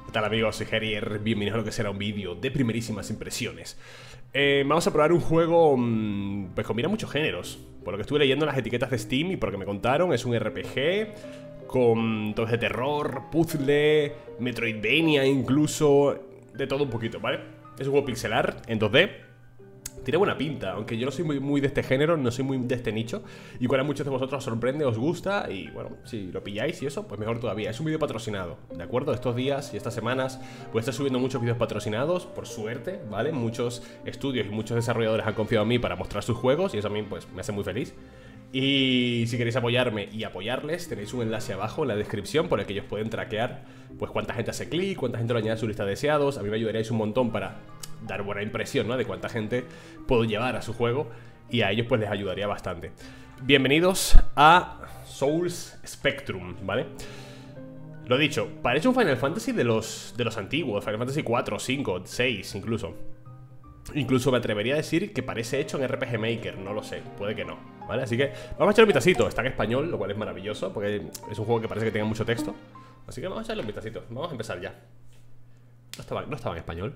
¿Qué tal, amigos? Soy Herier, bienvenidos a lo que será un vídeo de primerísimas impresiones. Vamos a probar un juego pues combina muchos géneros. Por lo que estuve leyendo en las etiquetas de Steam y por lo que me contaron, es un RPG con toques de terror, puzzle, Metroidvania incluso, de todo un poquito, ¿vale? Es un juego pixelar en 2D. Tiene buena pinta, aunque yo no soy muy de este género, no soy muy de este nicho. Igual a muchos de vosotros os sorprende, os gusta y bueno, si lo pilláis y eso, pues mejor todavía. Es un vídeo patrocinado, ¿de acuerdo? Estos días y estas semanas pues estoy subiendo muchos vídeos patrocinados, por suerte, ¿vale? Muchos estudios y muchos desarrolladores han confiado en mí para mostrar sus juegos y eso a mí pues me hace muy feliz. Y si queréis apoyarme y apoyarles, tenéis un enlace abajo en la descripción por el que ellos pueden traquear pues cuánta gente hace clic, cuánta gente lo añade a su lista de deseados. A mí me ayudaríais un montón para dar buena impresión, ¿no? De cuánta gente puedo llevar a su juego y a ellos pues les ayudaría bastante. Bienvenidos a Souls Spectrum, ¿vale? Lo dicho, parece un Final Fantasy de los antiguos, Final Fantasy 4, 5, 6 incluso. Incluso me atrevería a decir que parece hecho en RPG Maker, no lo sé, puede que no, ¿vale? Así que vamos a echarle un vistacito, está en español, lo cual es maravilloso, porque es un juego que parece que tenga mucho texto. Así que vamos a echarle un vistacito, vamos a empezar ya. No estaba en español.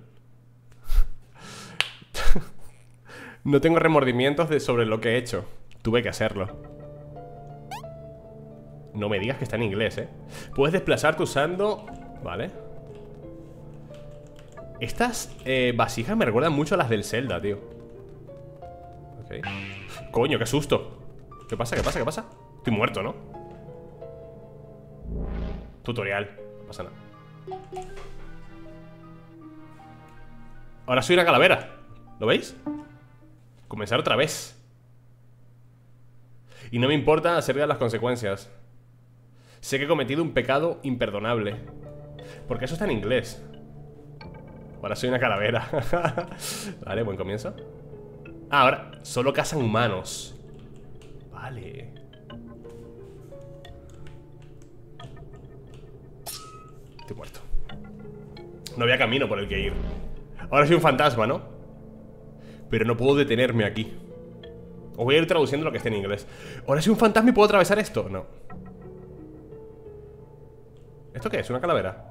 No tengo remordimientos sobre lo que he hecho, tuve que hacerlo. No me digas que está en inglés, ¿eh? Puedes desplazarte usando... Vale. Estas vasijas me recuerdan mucho a las del Zelda, tío. Ok. Coño, qué susto. ¿Qué pasa? ¿Qué pasa? ¿Qué pasa? Estoy muerto, ¿no? Tutorial. No pasa nada. Ahora soy una calavera. ¿Lo veis? Comenzar otra vez. Y no me importa acerca de las consecuencias. Sé que he cometido un pecado imperdonable. Porque eso está en inglés. Ahora soy una calavera. Vale, buen comienzo. Ah, ahora solo cazan humanos. Vale. Estoy muerto. No había camino por el que ir. Ahora soy un fantasma, ¿no? Pero no puedo detenerme aquí. Os voy a ir traduciendo lo que esté en inglés. Ahora soy un fantasma y puedo atravesar esto. No. ¿Esto qué es? ¿Una calavera?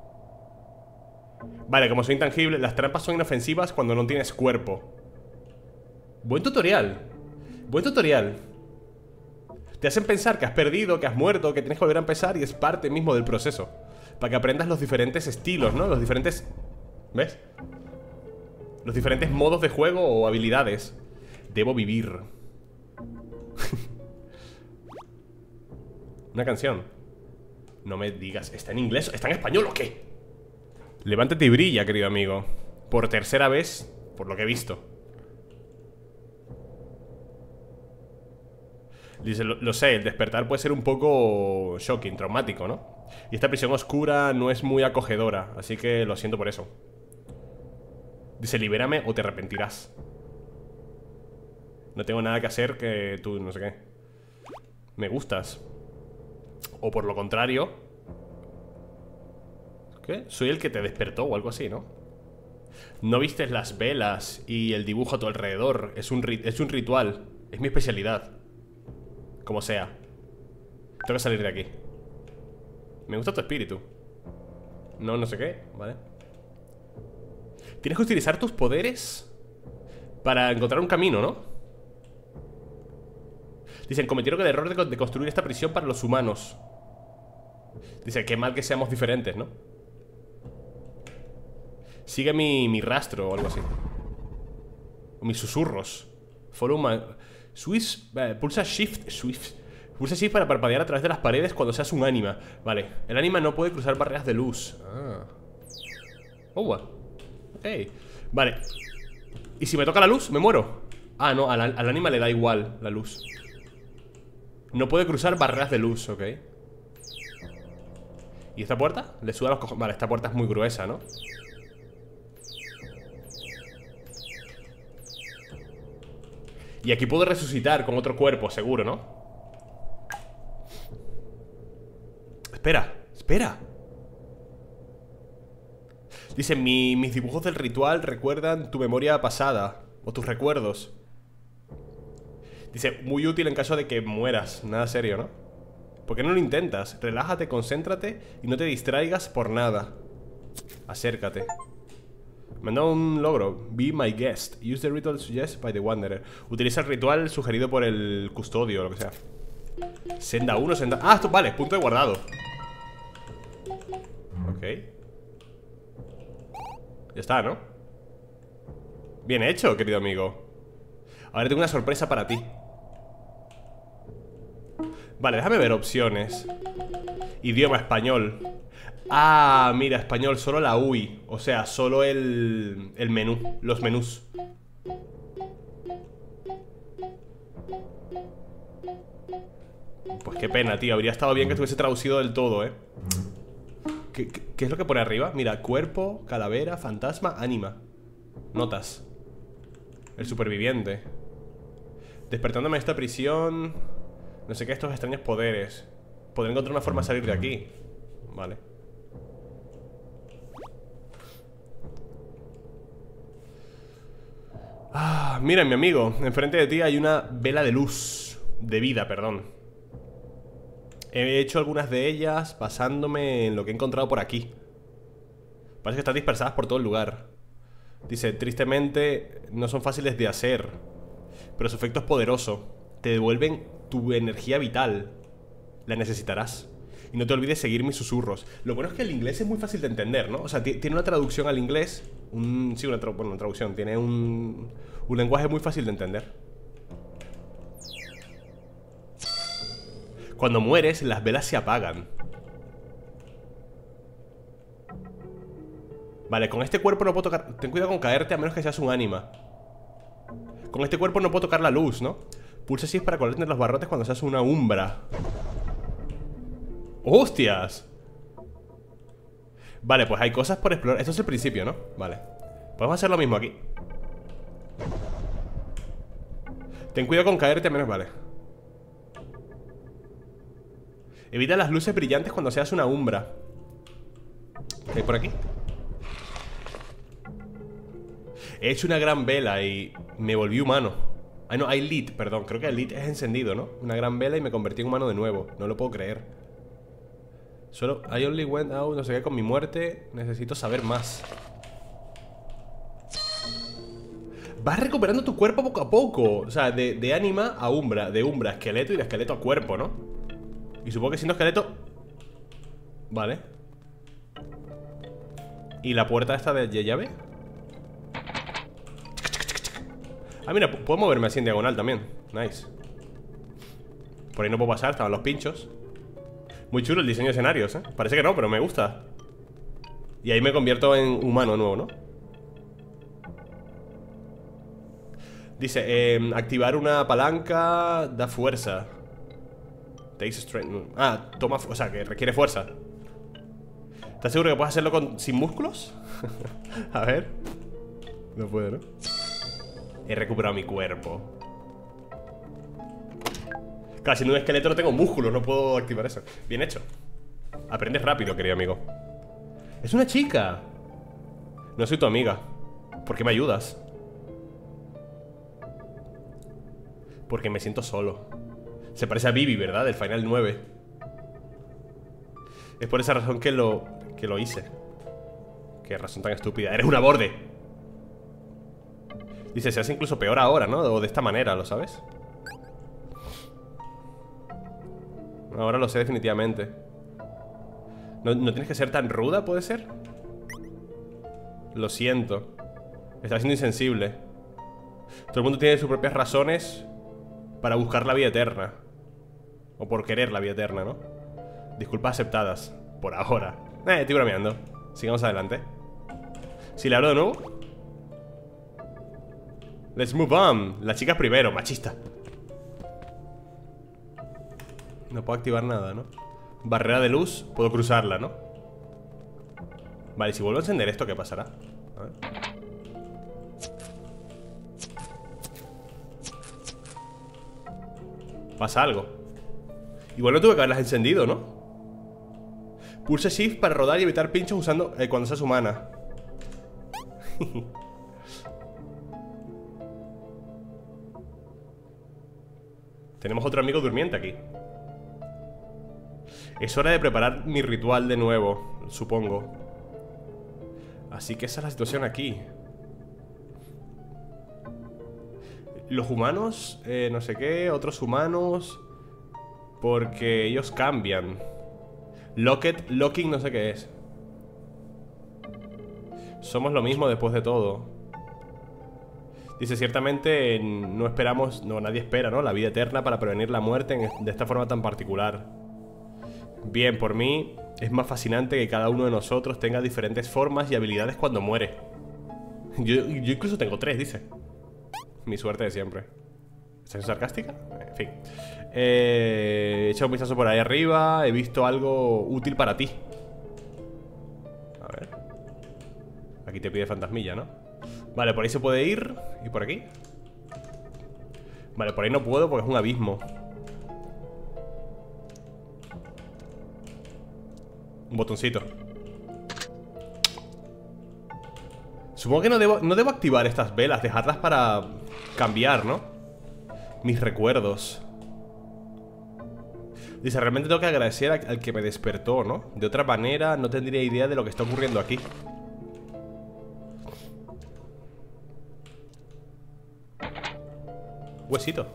Vale, como soy intangible, las trampas son inofensivas cuando no tienes cuerpo. Buen tutorial. Buen tutorial. Te hacen pensar que has perdido, que has muerto, que tienes que volver a empezar y es parte mismo del proceso. Para que aprendas los diferentes estilos, ¿no? Los diferentes... ¿Ves? Los diferentes modos de juego o habilidades. Debo vivir. Una canción. No me digas, ¿está en inglés? ¿Está en español o qué? Levántate y brilla, querido amigo. Por tercera vez, por lo que he visto. Dice, lo sé, el despertar puede ser un poco shocking, traumático, ¿no? Y esta prisión oscura no es muy acogedora, así que lo siento por eso. Dice, libérame o te arrepentirás. No tengo nada que hacer que tú, no sé qué. Me gustas. O por lo contrario... ¿Qué? Soy el que te despertó o algo así, ¿no? No vistes las velas y el dibujo a tu alrededor. Es un ritual. Es mi especialidad. Como sea. Tengo que salir de aquí. Me gusta tu espíritu. No sé qué, ¿vale? Tienes que utilizar tus poderes para encontrar un camino, ¿no? Dicen, cometieron el error de construir esta prisión para los humanos. Dice, qué mal que seamos diferentes, ¿no? Sigue mi rastro o algo así. O mis susurros. Follow my... pulsa Shift. Pulsa Shift para parpadear a través de las paredes cuando seas un ánima. Vale, el ánima no puede cruzar barreras de luz. Oh, ok. Vale. ¿Y si me toca la luz? ¿Me muero? Ah, no, al ánima le da igual la luz. No puede cruzar barreras de luz, ok. ¿Y esta puerta? Le suda los cojones. Vale, esta puerta es muy gruesa, ¿no? Y aquí puedo resucitar con otro cuerpo, seguro, ¿no? Espera, espera. Dice, mis dibujos del ritual recuerdan tu memoria pasada. O tus recuerdos. Dice, muy útil en caso de que mueras. Nada serio, ¿no? ¿Por qué no lo intentas? Relájate, concéntrate y no te distraigas por nada. Acércate. Me han dado un logro. Be my guest. Use the ritual suggested by the wanderer. Utiliza el ritual sugerido por el custodio o lo que sea. Senda 1, senda... Ah, esto, vale, punto de guardado. Ok. Ya está, ¿no? Bien hecho, querido amigo. Ahora tengo una sorpresa para ti. Vale, déjame ver opciones. Idioma español. Ah, mira, español, solo la UI. O sea, solo el menú. Los menús. Pues qué pena, tío. Habría estado bien que estuviese traducido del todo, ¿eh? ¿Qué es lo que pone arriba? Mira, cuerpo, calavera, fantasma, ánima. Notas. El superviviente. Despertándome de esta prisión. No sé qué, estos extraños poderes. Podré encontrar una forma de salir de aquí. Vale. Ah, mira, mi amigo. Enfrente de ti hay una vela de luz. De vida, perdón. He hecho algunas de ellas basándome en lo que he encontrado por aquí. Parece que están dispersadas por todo el lugar. Dice, tristemente no son fáciles de hacer, pero su efecto es poderoso. Te devuelven tu energía vital. La necesitarás. Y no te olvides seguir mis susurros. Lo bueno es que el inglés es muy fácil de entender, ¿no? O sea, tiene una traducción al inglés. Sí, una traducción. Tiene un lenguaje muy fácil de entender. Cuando mueres, las velas se apagan. Vale, con este cuerpo no puedo tocar... Ten cuidado con caerte a menos que seas un ánima. Con este cuerpo no puedo tocar la luz, ¿no? Pulsa Shift para colarte en los barrotes cuando seas una umbra. ¡Hostias! Vale, pues hay cosas por explorar. Esto es el principio, ¿no? Vale. Podemos hacer lo mismo aquí. Ten cuidado con caerte a menos... Vale. Evita las luces brillantes cuando seas una umbra. ¿Qué hay por aquí? He hecho una gran vela y me volví humano. Ah, no, hay lit, perdón. Creo que el lit es encendido, ¿no? Una gran vela y me convertí en humano de nuevo. No lo puedo creer. Solo, I only went out, no sé qué, con mi muerte. Necesito saber más. Vas recuperando tu cuerpo poco a poco. O sea, de ánima a umbra. De umbra a esqueleto y de esqueleto a cuerpo, ¿no? Y supongo que siendo esqueleto... Vale. ¿Y la puerta esta de llave? Ah, mira, puedo moverme así en diagonal también. Nice. Por ahí no puedo pasar, estaban los pinchos. Muy chulo el diseño de escenarios, ¿eh? Parece que no, pero me gusta. Y ahí me convierto en humano nuevo, ¿no? Dice, activar una palanca da fuerza. Takes strength. Ah, toma, o sea, que requiere fuerza. ¿Estás seguro que puedes hacerlo sin músculos? A ver. No puedo, ¿no? He recuperado mi cuerpo. Claro, siendo un esqueleto no tengo músculos, no puedo activar eso. Bien hecho. Aprendes rápido, querido amigo. ¡Es una chica! No soy tu amiga. ¿Por qué me ayudas? Porque me siento solo. Se parece a Vivi, ¿verdad? Del Final 9. Es por esa razón que lo hice. Qué razón tan estúpida. ¡Eres una borde! Dice, se hace incluso peor ahora, ¿no? O de esta manera, ¿lo sabes? Ahora lo sé definitivamente. ¿No tienes que ser tan ruda, puede ser? Lo siento. Estás siendo insensible. Todo el mundo tiene sus propias razones para buscar la vida eterna. O por querer la vida eterna, ¿no? Disculpas aceptadas. Por ahora. Estoy bromeando. Sigamos adelante. Si le hablo de nuevo. Let's move on. La chica primero, machista. No puedo activar nada, ¿no? Barrera de luz, puedo cruzarla, ¿no? Vale, si vuelvo a encender esto, ¿qué pasará? A ver. Pasa algo. Igual no tuve que haberlas encendido, ¿no? Pulse Shift para rodar y evitar pinchos usando cuando seas humana. Tenemos otro amigo durmiente aquí. Es hora de preparar mi ritual de nuevo, supongo. Así que esa es la situación aquí. Los humanos, no sé qué, otros humanos. Porque ellos cambian. Locking no sé qué es. Somos lo mismo después de todo. Dice, ciertamente no esperamos, no, nadie espera, ¿no? La vida eterna para prevenir la muerte de esta forma tan particular. Bien, por mí es más fascinante que cada uno de nosotros tenga diferentes formas y habilidades cuando muere. Yo incluso tengo 3, dice. Mi suerte de siempre. ¿Estás sarcástica? En fin. He echado un vistazo por ahí arriba. He visto algo útil para ti. A ver. Aquí te pide fantasmilla, ¿no? Vale, por ahí se puede ir. ¿Y por aquí? Vale, por ahí no puedo porque es un abismo. Un botoncito. Supongo que no debo activar estas velas. Dejarlas para cambiar, ¿no? Mis recuerdos. Dice, realmente tengo que agradecer al que me despertó, ¿no? De otra manera no tendría idea de lo que está ocurriendo aquí. Huesito.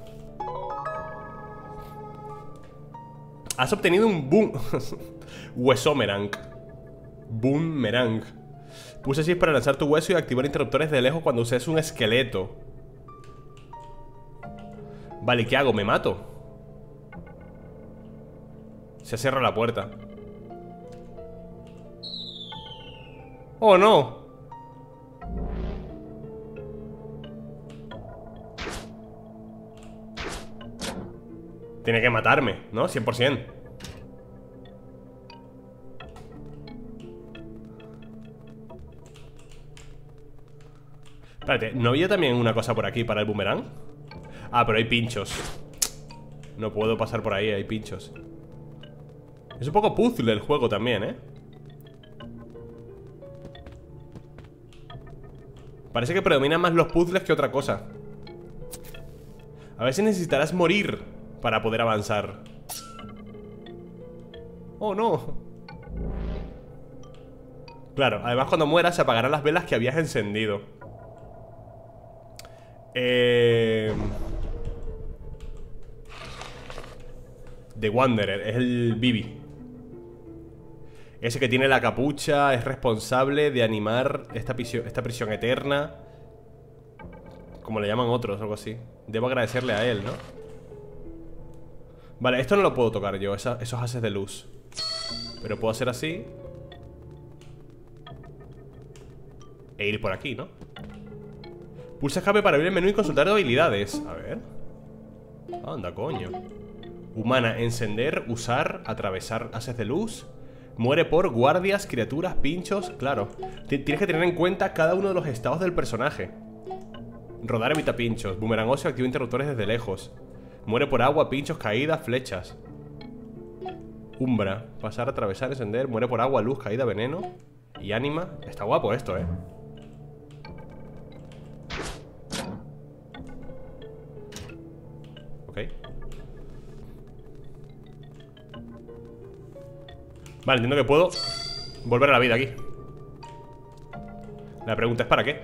Has obtenido un boom. Huesomerang. Boomerang. Puse así para lanzar tu hueso y activar interruptores de lejos cuando uses un esqueleto. Vale, ¿qué hago? ¿Me mato? Se cierra la puerta. ¡Oh, no! Tiene que matarme, ¿no? 100%. Espérate, ¿no había también una cosa por aquí para el boomerang? Ah, pero hay pinchos. No puedo pasar por ahí, hay pinchos. Es un poco puzzle el juego también, ¿eh? Parece que predominan más los puzzles que otra cosa. A ver si necesitarás morir para poder avanzar. Oh, no. Claro, además cuando mueras se apagarán las velas que habías encendido. The Wanderer, es el Bibi. Ese que tiene la capucha es responsable de animar esta prisión eterna. Como le llaman otros, algo así. Debo agradecerle a él, ¿no? Vale, esto no lo puedo tocar yo, esos haces de luz. Pero puedo hacer así e ir por aquí, ¿no? Pulsa escape para abrir el menú y consultar habilidades. A ver. Anda, coño. Humana, encender, usar, atravesar haces de luz. Muere por guardias, criaturas, pinchos. Claro, tienes que tener en cuenta cada uno de los estados del personaje. Rodar evita pinchos. Boomerang óseo activa interruptores desde lejos. Muere por agua, pinchos, caídas, flechas. Umbra, pasar, atravesar, encender. Muere por agua, luz, caída, veneno. Y ánima. Está guapo esto, ¿eh? Ok. Vale, entiendo que puedo volver a la vida aquí. La pregunta es ¿para qué?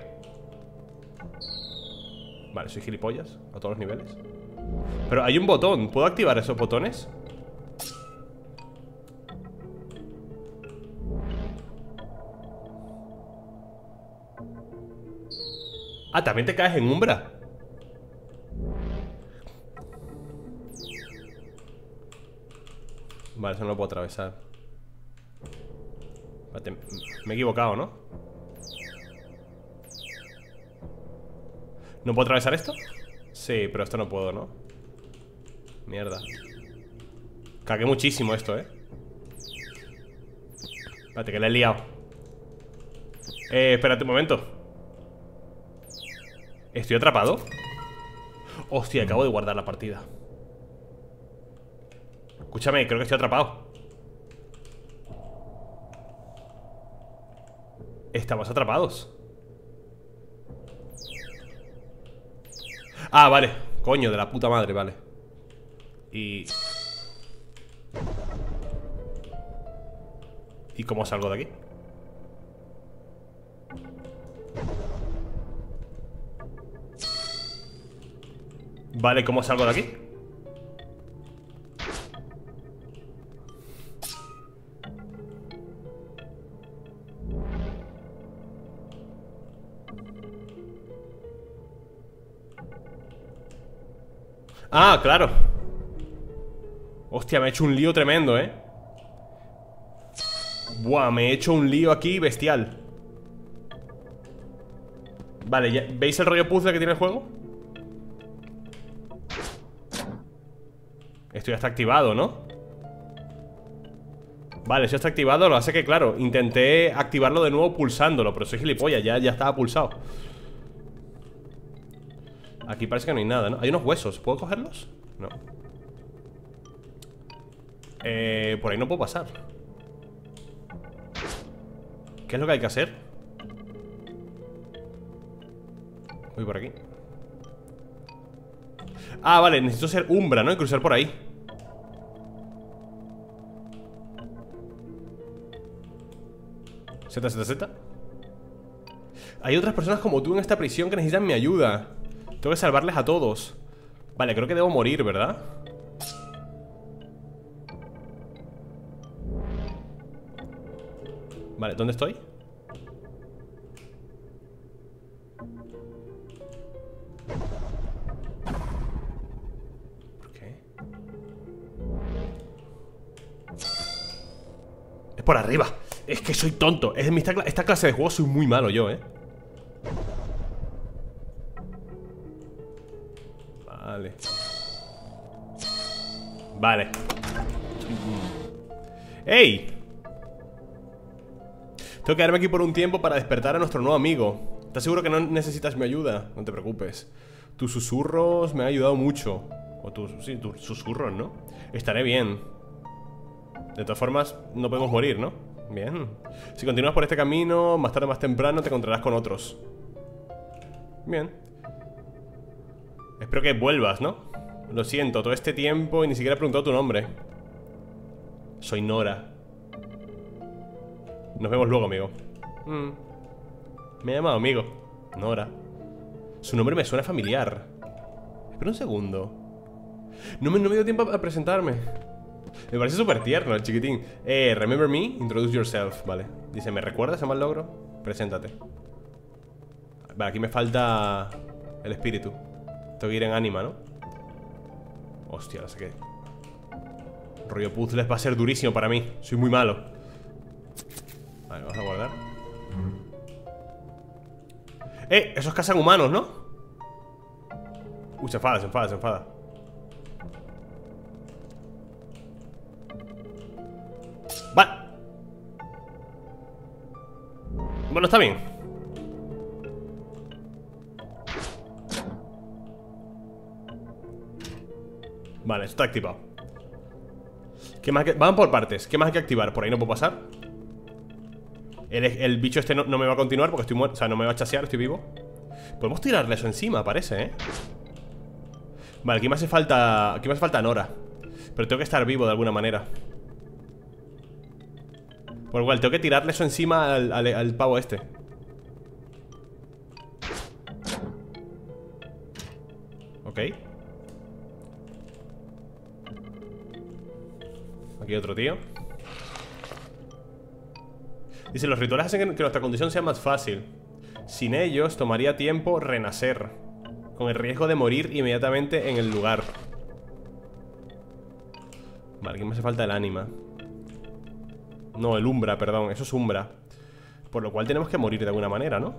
Vale, soy gilipollas a todos los niveles. Pero hay un botón, ¿puedo activar esos botones? Ah, también te caes en Umbra. Vale, eso no lo puedo atravesar. Espérate, me he equivocado, ¿no? ¿No puedo atravesar esto? Sí, pero esto no puedo, ¿no? Mierda. Cagué muchísimo esto, ¿eh? Espérate, que le he liado. Espérate un momento. ¿Estoy atrapado? Hostia, acabo de guardar la partida. Escúchame, creo que estoy atrapado. Estamos atrapados. Ah, vale. Coño, de la puta madre, vale. ¿Y cómo salgo de aquí? Vale, ¿cómo salgo de aquí? Ah, claro. Hostia, me he hecho un lío tremendo, ¿eh? Buah, me he hecho un lío aquí bestial. Vale, ya, ¿veis el rollo puzzle que tiene el juego? Esto ya está activado, ¿no? Vale, esto está activado. Lo hace que, claro, intenté activarlo de nuevo pulsándolo, pero soy gilipollas, ya estaba pulsado. Aquí parece que no hay nada, ¿no? Hay unos huesos, ¿puedo cogerlos? No. Por ahí no puedo pasar. ¿Qué es lo que hay que hacer? Voy por aquí. Ah, vale, necesito ser Umbra, ¿no? Y cruzar por ahí. Z. Hay otras personas como tú en esta prisión que necesitan mi ayuda. Tengo que salvarles a todos. Vale, creo que debo morir, ¿verdad? Vale, ¿dónde estoy? ¿Por qué? Es por arriba. Es que soy tonto. Esta clase de juego soy muy malo yo, ¿eh? Vale. Vale. ¡Ey! Tengo que quedarme aquí por un tiempo para despertar a nuestro nuevo amigo. ¿Estás seguro que no necesitas mi ayuda? No te preocupes. Tus susurros me han ayudado mucho. O tus susurros, ¿no? Estaré bien. De todas formas, no podemos morir, ¿no? Bien. Si continúas por este camino, más tarde o más temprano te encontrarás con otros. Bien. Espero que vuelvas, ¿no? Lo siento, todo este tiempo y ni siquiera he preguntado tu nombre. Soy Nora. Nos vemos luego, amigo. Me ha llamado amigo. Nora. Su nombre me suena familiar. Espera un segundo. No me dio tiempo a presentarme. Me parece súper tierno el chiquitín. Remember me? Introduce yourself. Vale. Dice, ¿me recuerdas a mal logro? Preséntate. Vale, aquí me falta el espíritu. Tengo que ir en ánima, ¿no? Hostia, no sé qué. Rollo puzzles va a ser durísimo para mí. Soy muy malo. Vale, vamos a guardar. Esos cazan humanos, ¿no? Se enfada. Vale. Bueno, está bien. Vale, esto está activado. ¿Qué más Van por partes. ¿Qué más hay que activar? Por ahí no puedo pasar. El bicho este no me va a continuar porque estoy muerto. O sea, no me va a chasear, estoy vivo. Podemos tirarle eso encima, parece, ¿eh? Vale, aquí me hace falta Nora. Pero tengo que estar vivo de alguna manera. Por igual, tengo que tirarle eso encima al pavo este. Ok. Aquí hay otro tío. Dice, los rituales hacen que nuestra condición sea más fácil. Sin ellos tomaría tiempo renacer, con el riesgo de morir inmediatamente en el lugar. Vale, aquí me hace falta el ánima. No, el umbra, perdón, eso es umbra. Por lo cual tenemos que morir de alguna manera, ¿no?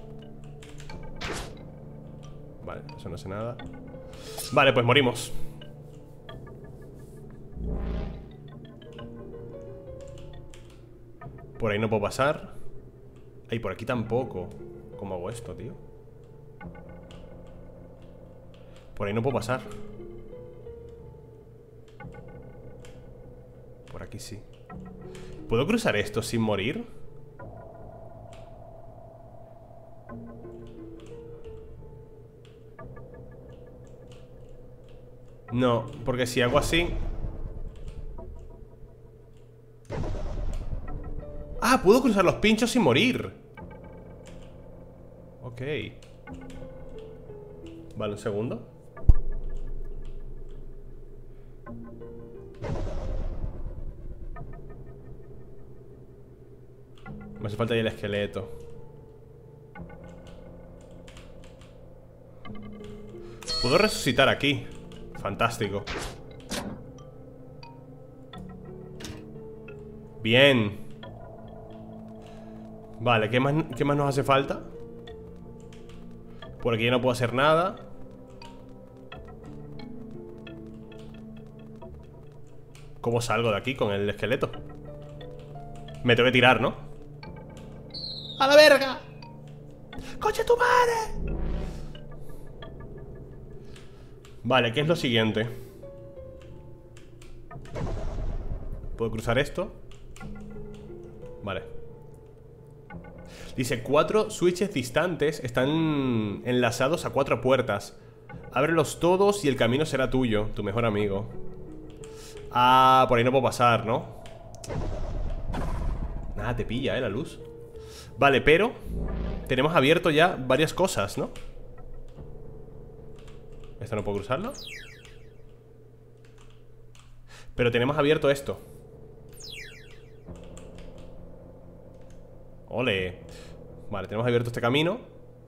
Vale, eso no hace nada. Vale, pues morimos. Por ahí no puedo pasar. Ay, por aquí tampoco. ¿Cómo hago esto, tío? Por ahí no puedo pasar. Por aquí sí. ¿Puedo cruzar esto sin morir? No, porque si hago así... Ah, puedo cruzar los pinchos sin morir. Ok. Vale, un segundo. Me hace falta ya el esqueleto. Puedo resucitar aquí. Fantástico. Bien. Vale, ¿qué más nos hace falta? Por aquí ya no puedo hacer nada. ¿Cómo salgo de aquí con el esqueleto? Me tengo que tirar, ¿no? ¡A la verga! ¡Coche tu madre! Vale, ¿qué es lo siguiente? ¿Puedo cruzar esto? Vale. Dice, 4 switches distantes están enlazados a 4 puertas. Ábrelos todos y el camino será tuyo, tu mejor amigo. Ah, por ahí no puedo pasar, ¿no? Nada, te pilla, la luz. Vale, pero tenemos abierto ya varias cosas, ¿no? ¿Esto no puedo cruzarlo? Pero tenemos abierto esto. ¡Ole! Vale, tenemos abierto este camino.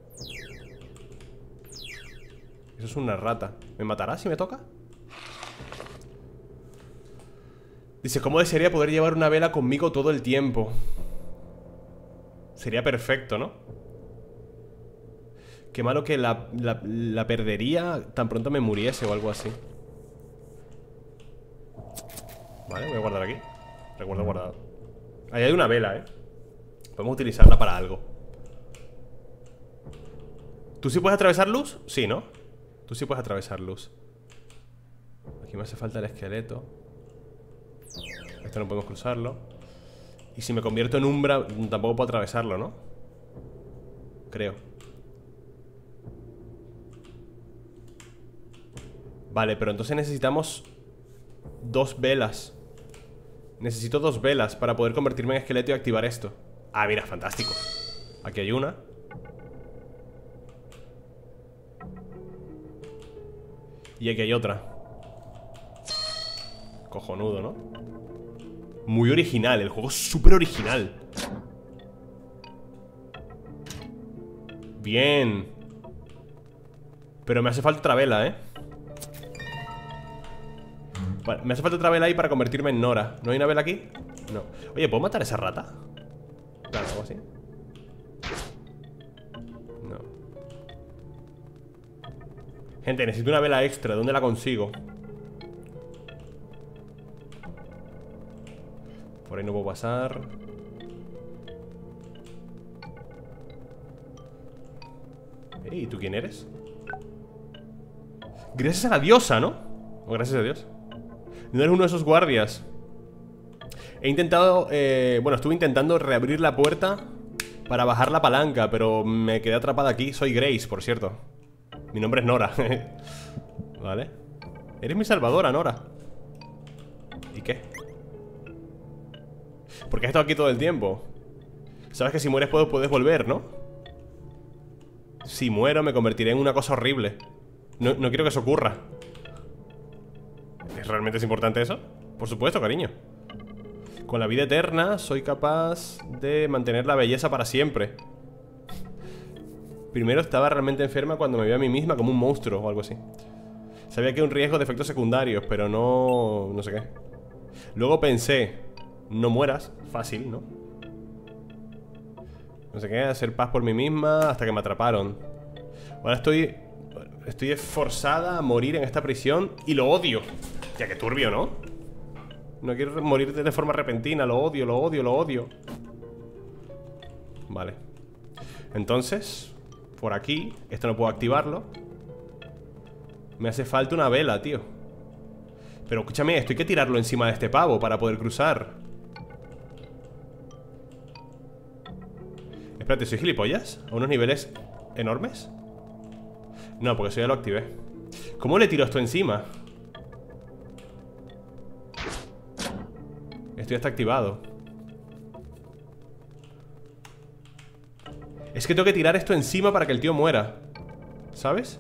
Eso es una rata. ¿Me matará si me toca? Dice, ¿cómo desearía poder llevar una vela conmigo todo el tiempo? Sería perfecto, ¿no? Qué malo que la perdería tan pronto me muriese o algo así. Vale, voy a guardar aquí. Recuerdo guardado. Ahí hay una vela, podemos utilizarla para algo. ¿Tú sí puedes atravesar luz? Sí, ¿no? Tú sí puedes atravesar luz. Aquí me hace falta el esqueleto. Esto no podemos cruzarlo. Y si me convierto en Umbra, tampoco puedo atravesarlo, ¿no? Creo. Vale, pero entonces necesitamos 2 velas. Necesito 2 velas para poder convertirme en esqueleto y activar esto. Ah, mira, fantástico. Aquí hay una. Y aquí hay otra. Cojonudo, ¿no? Muy original, el juego es súper original. Bien. Pero me hace falta otra vela, Vale, me hace falta otra vela ahí para convertirme en Nora. ¿No hay una vela aquí? No. Oye, ¿puedo matar a esa rata? Claro, algo así. No. Gente, necesito una vela extra. ¿Dónde la consigo? Por ahí no puedo pasar. ¿Y tú quién eres? Gracias a la diosa, ¿no? O gracias a Dios. No eres uno de esos guardias. He intentado, bueno, estuve intentando reabrir la puerta para bajar la palanca, pero me quedé atrapada aquí. Soy Grace, por cierto. Mi nombre es Nora. Vale. Eres mi salvadora, Nora. ¿Y qué? Porque has estado aquí todo el tiempo. Sabes que si mueres puedes volver, ¿no? Si muero me convertiré en una cosa horrible. No quiero que eso ocurra. ¿Realmente es importante eso? Por supuesto, cariño. Con la vida eterna soy capaz de mantener la belleza para siempre. Primero estaba realmente enferma cuando me vi a mí misma como un monstruo o algo así. Sabía que hay un riesgo de efectos secundarios, pero no sé qué. Luego pensé, no mueras, fácil, ¿no? No sé qué, hacer paz por mí misma hasta que me atraparon. Ahora estoy forzada a morir en esta prisión y lo odio. Ya que turbio, ¿no? No quiero morir de forma repentina. Lo odio, lo odio, lo odio. Vale. Entonces, por aquí, esto no puedo activarlo. Me hace falta una vela, tío. Pero escúchame, esto hay que tirarlo encima de este pavo para poder cruzar. Espérate, ¿soy gilipollas? ¿A unos niveles enormes? No, porque eso ya lo activé. ¿Cómo le tiro esto encima? Esto ya está activado. Es que tengo que tirar esto encima para que el tío muera, ¿sabes?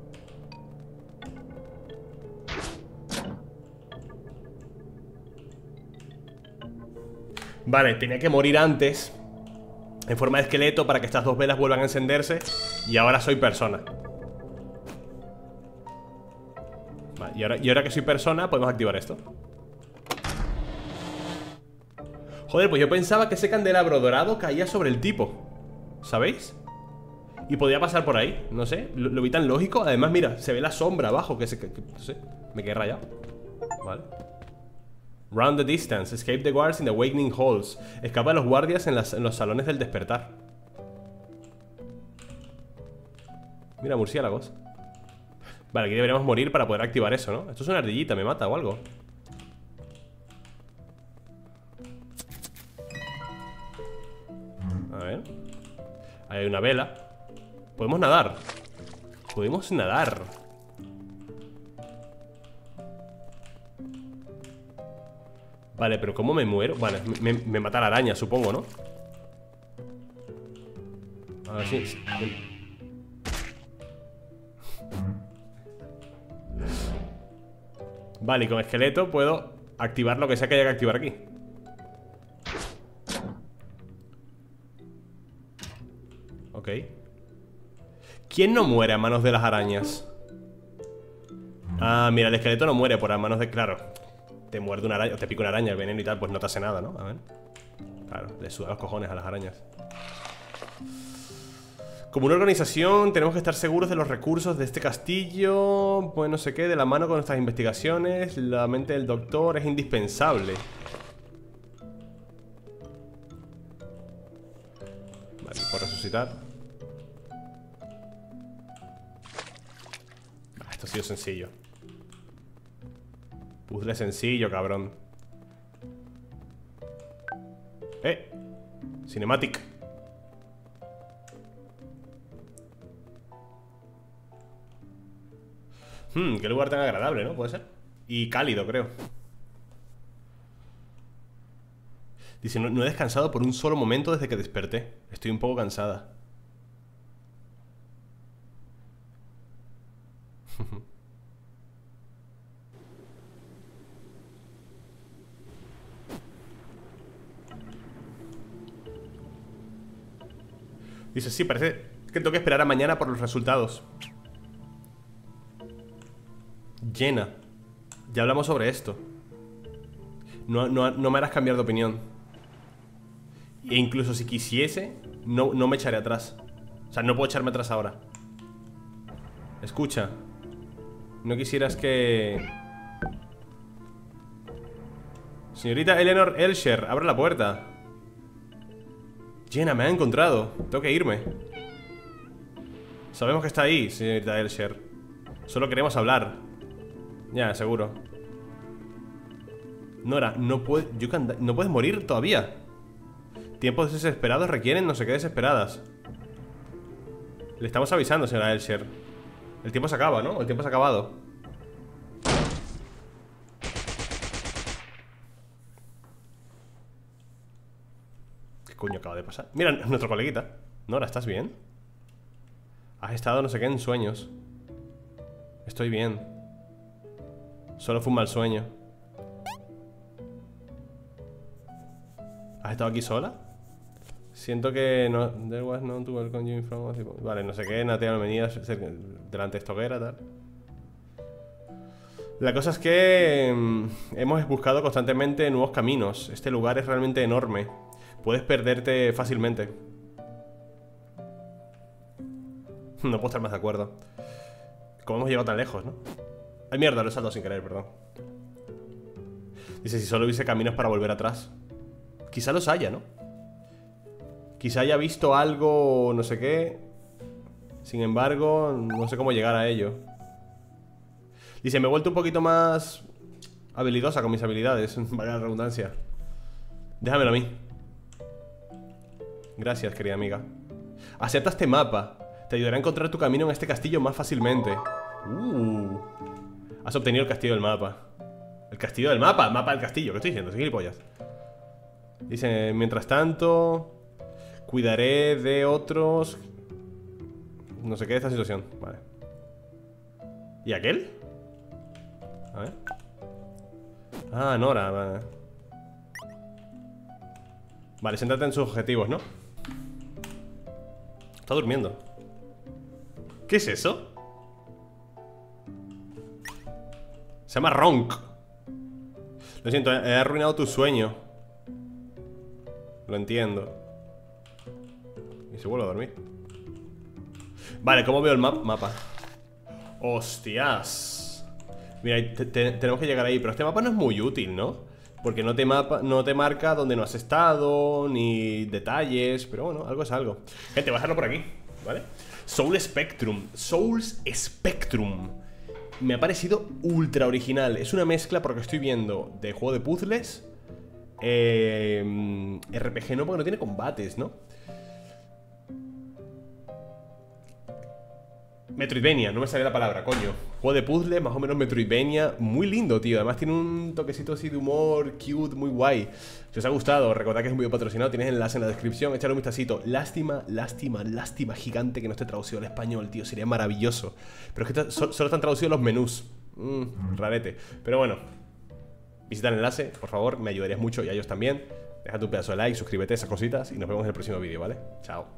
Vale, tenía que morir antes en forma de esqueleto para que estas dos velas vuelvan a encenderse. Y ahora soy persona. Vale, y ahora que soy persona podemos activar esto. Joder, pues yo pensaba que ese candelabro dorado caía sobre el tipo, ¿sabéis? Y podía pasar por ahí, no sé, lo vi tan lógico. Además, mira, se ve la sombra abajo no sé, me quedé rayado. Vale. Round the distance, escape the guards in the awakening halls. Escapa a los guardias en los salones del despertar. Mira, murciélagos. Vale, aquí deberíamos morir para poder activar eso, ¿no? Esto es una ardillita, me mata o algo. A ver. Ahí hay una vela. Podemos nadar. Podemos nadar. Vale, pero ¿cómo me muero? Vale, me mata la araña, supongo, ¿no? A ver si... Vale, y con esqueleto puedo activar lo que sea que haya que activar aquí. Ok. ¿Quién no muere a manos de las arañas? Ah, mira, el esqueleto no muere por a manos de... Claro, te muerde una araña, o te pica una araña, el veneno y tal, pues no te hace nada, ¿no? A ver. Claro, le suda los cojones a las arañas. Como una organización tenemos que estar seguros de los recursos de este castillo. Pues no sé qué, de la mano con nuestras investigaciones. La mente del doctor es indispensable. Vale, por resucitar. Esto ha sido sencillo. Puzzle sencillo, cabrón. Cinematic. Qué lugar tan agradable, ¿no? Puede ser. Y cálido, creo. Dice, no he descansado por un solo momento desde que desperté. Estoy un poco cansada. Dice, sí, parece que tengo que esperar a mañana por los resultados. Llena. Ya hablamos sobre esto. No me harás cambiar de opinión. E incluso si quisiese, no me echaré atrás. O sea, no puedo echarme atrás ahora. Escucha. No quisieras que... Señorita Eleanor Elsher, abre la puerta. Jenna, me ha encontrado. Tengo que irme. Sabemos que está ahí, señorita Elsher. Solo queremos hablar. Ya, seguro. Nora, no puedes morir todavía. Tiempos desesperados requieren no sé qué desesperadas. Le estamos avisando, señora Elsher. El tiempo se acaba, ¿no? El tiempo se ha acabado. ¿Qué coño acaba de pasar? Mira, nuestro coleguita. Nora, ¿estás bien? Has estado no sé qué en sueños. Estoy bien. Solo fue un mal sueño. ¿Has estado aquí sola? Siento que no... There was no to welcome you from... Vale, no sé qué, Natea no venía delante de esta hoguera, tal. La cosa es que hemos buscado constantemente nuevos caminos. Este lugar es realmente enorme. Puedes perderte fácilmente. No puedo estar más de acuerdo. ¿Cómo hemos llegado tan lejos, no? Ay, mierda, lo he saltado sin querer, perdón. Dice, si solo hubiese caminos para volver atrás. Quizá los haya, ¿no? Quizá haya visto algo, no sé qué. Sin embargo, no sé cómo llegar a ello. Dice, me he vuelto un poquito más habilidosa con mis habilidades. Vaya la redundancia. Déjamelo a mí. Gracias, querida amiga. Acepta este mapa. Te ayudará a encontrar tu camino en este castillo más fácilmente. Has obtenido el castillo del mapa. El castillo del mapa. El mapa del castillo. ¿Qué estoy diciendo? Soy gilipollas. Dice, mientras tanto... Cuidaré de otros. No sé qué de esta situación. Vale. ¿Y aquel? A ver. Ah, Nora, vale. Vale, céntrate en sus objetivos, ¿no? Está durmiendo. ¿Qué es eso? Se llama Ronk. Lo siento, he arruinado tu sueño. Lo entiendo. Y se vuelve a dormir. Vale, ¿cómo veo el mapa? Hostias. Mira, tenemos que llegar ahí. Pero este mapa no es muy útil, ¿no? Porque no te marca dónde no has estado, ni detalles. Pero bueno, algo es algo. Gente, voy a dejarlo por aquí, ¿vale? Soul Spectrum. Souls Spectrum. Me ha parecido ultra original. Es una mezcla, porque estoy viendo, de juego de puzzles, RPG no, porque no tiene combates, ¿no? Metroidvania, no me sale la palabra, coño. Juego de puzzles, más o menos Metroidvania. Muy lindo, tío. Además tiene un toquecito así de humor, cute, muy guay. Si os ha gustado, recordad que es un video patrocinado. Tienes enlace en la descripción, echadle un vistacito. Lástima gigante que no esté traducido al español, tío. Sería maravilloso. Pero es que solo están traducidos los menús. Rarete. Pero bueno, visita el enlace, por favor. Me ayudarías mucho y a ellos también. Déjate un pedazo de like, suscríbete, esas cositas. Y nos vemos en el próximo vídeo, ¿vale? Chao.